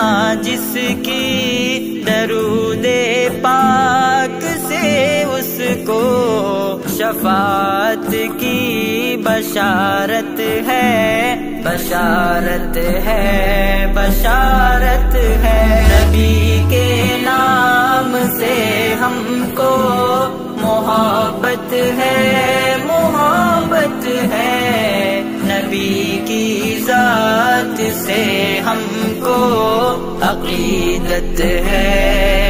जिसकी दरूदे पाक से उसको शफाअत की बशारत है, बशारत है, बशारत है। नबी के नाम से हमको मोहब्बत है, मोहब्बत है। नबी की ज़ात से हमको अक़ीदत है।